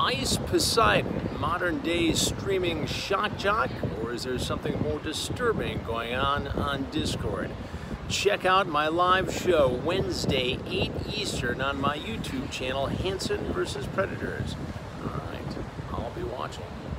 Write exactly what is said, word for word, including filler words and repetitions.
Ice Poseidon, modern day streaming shock jock, or is there something more disturbing going on on Discord? Check out my live show Wednesday, eight Eastern on my YouTube channel, Hansen versus Predators. All right, I'll be watching.